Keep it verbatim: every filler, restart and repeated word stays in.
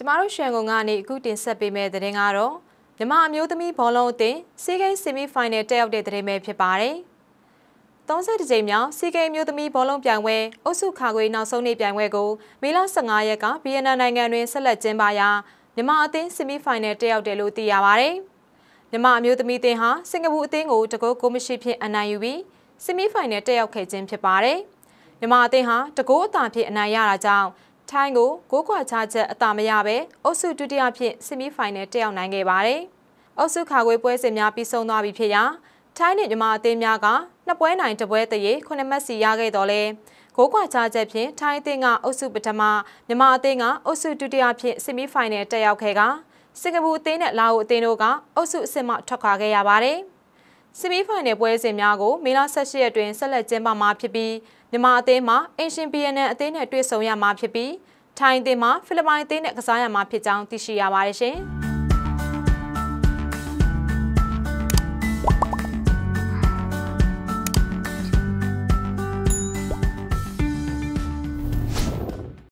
ကျမတို့ရွှေကုန်းကနေအခုတင်ဆက်ပေးမယ့်သတင်းကတော့မြန်မာအမျိုးသမီးဘောလုံးအသင်းစီးကိန်းဆီမီဖိုင်နယ်တက်ရောက်တဲ့သတင်းပဲဖြစ်ပါတယ်။သုံးဆယ့်တစ်ကြိမ်မြောက်စီးကိန်းအမျိုးသမီးဘောလုံးပြိုင်ပွဲအုပ်စုခါခွေနောက်ဆုံးနေ့ပြိုင်ပွဲကိုမေလဆယ့်ငါရက်ကဗီယက်နမ်နိုင်ငံတွင်ဆက်လက်ကျင်းပရာမြန်မာအသင်းဆီမီဖိုင်နယ်တက်ရောက်တယ်လို့သိရပါတယ်။မြန်မာအမျိုးသမီးအသင်းဟာစင်ကာပူအသင်းကိုတကုတ်ကိုမရှိဖြင့်အနိုင်ယူပြီးဆီမီဖိုင်နယ်တက်ရောက်ခဲ့ခြင်းဖြစ်ပါတယ်။မြန်မာအသင်းဟာတကုတ်အသာဖြင့်အနိုင်ရတာကြောင့်ထိုင်းကိုကိုးခွာချချက်အသာမရပဲအုပ်စုဒုတိယဖြင့်ဆီမီဖိုင်နယ်တက်ရောက်နိုင်ခဲ့ပါတယ်။အုပ်စုခါခွေပွဲစဉ်များပြီးဆုံးသွားပြီဖြစ်ရာထိုင်းနဲ့မြန်မာအသင်းများကနှစ်ပွဲနိုင်တစ်ပွဲတရေခုနှစ်မှတ်စီရခဲ့တော်လဲကိုးခွာချချက်ဖြင့်ထိုင်းအသင်းကအုပ်စုပထမမြန်မာအသင်းကအုပ်စုဒုတိယဖြင့်ဆီမီဖိုင်နယ်တက်ရောက်ခဲ့ကစင်ကာပူအသင်းနဲ့လာအိုအသင်းတို့ကအုပ်စုအဆင့်မှထွက်ခွာခဲ့ရပါတယ်။ဆီမီဖိုင်နယ်ပွဲစဉ်များကိုမေလဆယ့်ရှစ်ရက်တွင်ဆက်လက်ကျင်းပမှာဖြစ်ပြီးမြန်မာအသင်းမှာအင်ရှင်ဘီယန်နန်အသင်းနဲ့တွေ့ဆုံရမှာဖြစ်ပြီးထိုင်းအသင်းမှာဖိလစ်ပိုင်အသင်းနဲ့ကစားရမှာဖြစ်ကြောင်းသိရှိရပါတယ်ရှင်။